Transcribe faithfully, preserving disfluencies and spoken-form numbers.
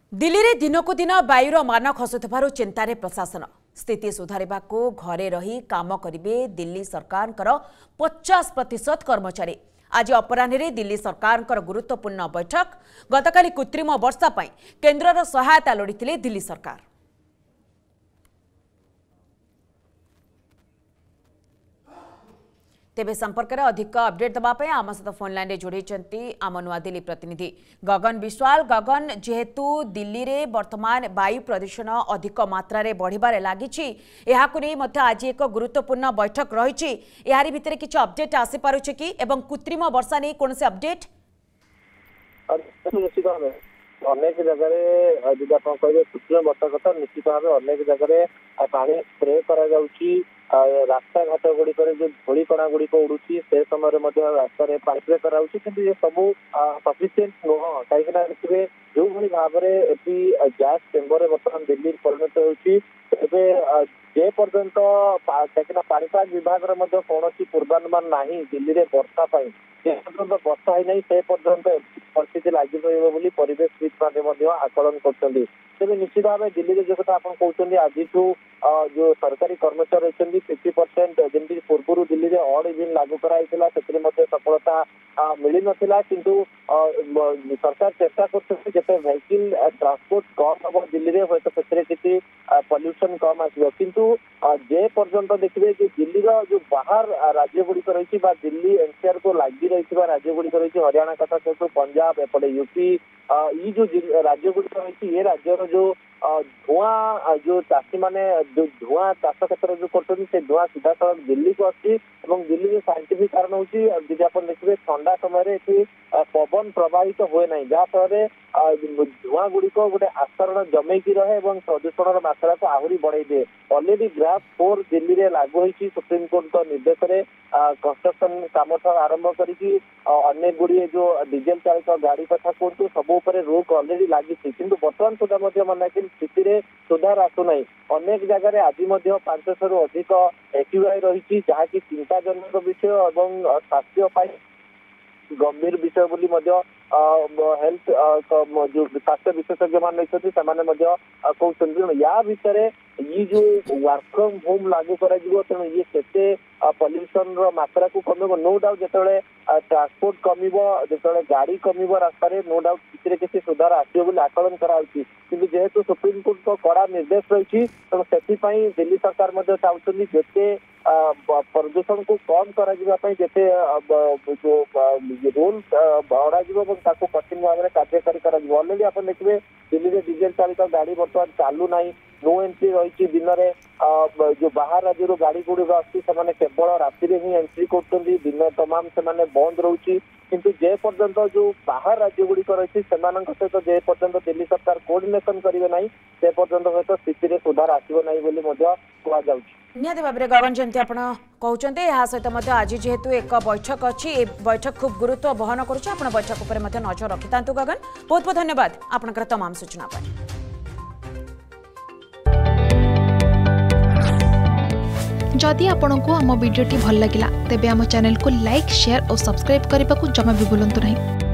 दिल्ली रे दिनकु दिन वायुर मान खसुथिबारु चिंतारे प्रशासन स्थिति सुधारिबा को घरे रही काम करिवे दिल्ली सरकार पचास प्रतिशत कर्मचारी। आज अपराह्न दिल्ली सरकार गुरुत्वपूर्ण बैठक। गतकाली कृत्रिम वर्षा पई केन्द्रर सहायता लोड़िथिले दिल्ली सरकार। तेबे संपर्क में अधिक अपडेट देवाई आम सहित फोन लाइन रे जोड़ी आम नुआ दिल्ली प्रतिनिधि गगन विश्वाल। गगन, जेहेतु दिल्ली रे वर्तमान वायु प्रदूषण अधिक मात्रा रे बढ़िबारे लागिछि, एहाकु नै मध्य आज एक गुरुत्वपूर्ण बैठक रहिछि। एहारी भितरे किछ अपडेट आसी पारुछि कि एवं कृत्रिम वर्षा नै कोनसे अपडेट? निश्चित भाव अनेक जगह जब आप कहे कृत्रिम वर्षा कथा निश्चित भाव अनेक जगह पानी स्प्रे करा जाउछि। रास्ता घाट गुड़िक जो धूली कणा गुड़िक उड़ू से समय रास्तार पानी स्प्रे कराऊँच कि सब सफिसीयंट नुह कहीं देखिए जो भाई भाव में गैस चेम्बर बर्तमान दिल्ली परिणत होजे पर्यंत कहीं पाणीपाग विभाग कौन पूर्वानुमान ना दिल्ली में वर्षा पाई पर्यंत वर्षा ही से पर्यंत परिस्थिति लगी रही परिवेशविद आकलन कर तेज निश्चित भाव दिल्ली में जो कथा आप कहते आज जो सरकारी कर्मचारी रही फिफ्टी परसेंट जमी पूर्व दिल्ली में अड इविन लागू कराई सफलता मिल नाला किंतु सरकार चेष्टा करते वेहिकल ट्रांसपोर्ट कम हम दिल्ली में हूँ से किसी पल्यूशन कम आसो किंतु जे पर्यंत देखिए कि दिल्ली जो बाहर राज्य गुड़िक रही दिल्ली एनसीआर को लगी रही राज्य गुड़िक रही हरियाणा कथा कहतु पंजाब एपटे यूपी ये जो राज्य गुड़िक रही ये राज्यर जो धुआं जो चाषी माने जो धुआं चाष क्षेत्र जो कर धुआं सीधा सड़क दिल्ली को आसी दिल्ली में साइंटिफिक कारण होती आप देखिए ठंडा समय पवन प्रवाहित तो हुए ना जहाँफल धुआं गुड़िक गोटे आस्तरण जमेकी रहे और प्रदूषण मात्रा को आहरी बढ़ाई दिए। अलरेडी ग्राफ फोर दिल्ली में लागू होती सुप्रीमकोर्ट निर्देश में कंस्ट्रक्शन काम आरंभ करी अनेक गुड़िए जो डीजेल चालित गाड़ी कथा कहतु सब रोक अलरेडी लगी किंतु बर्तमान सुधा माना कि स्थिति सुधार आसुना। अनेक जगह आज पांचश रु अधिक एक्यूआई रही जहाँकि चिंताजनक विषय और स्वास्थ्य गंभीर विषय बोली हेल्थ जो स्वास्थ्य विशेषज्ञ मान कहते या भितर ये जो वर्क फ्रॉम होम लागू कर तेणु ये केते पल्यूशन मात्रा को कम नो डाउट जो ट्रांसपोर्ट कम जो गाड़ी कम रास्ता नो डाउट किसी सुधार आसो आकलन कराई कि जेहेतु सुप्रीमकोर्ट को कड़ा निर्देश रही तेणु से दिल्ली सरकार चाहते जिते प्रदूषण को कम करते जो रोल बढ़ा कठिन भाव में कार्यकारी अलरेडी आप देखिए दिल्ली में डीजेल चालित गाड़ी बर्तमान चालू ना नो एंट्री रही दिन में जो बाहर राज्य गाड़ी गुड़िक आती केवल राति ही एंट्री कर दिन तमाम से बंद रोचे किंतु जे पर्यंत जो बाहर राज्य गुड़िक रही सहित जे पर्यंत दिल्ली सरकार कोऑर्डिनेशन करेंगे ना से पर्यंत हूँ स्थिति सुधार आसो ना कहु निहाती भाव में गगन जमी आप कहते हैं सहित आज जेहेतु एक बैठक अच्छी बैठक खूब गुरुत्व बहन कर बैठक उपर नजर रखि था। गगन बहुत बहुत धन्यवाद आपनकर तमाम सूचना पर। जदि आपंक आम भिडी भल लगा तेब आम चैनल को लाइक शेयर और सब्सक्राइब करने को जमा भी भूलु नहीं।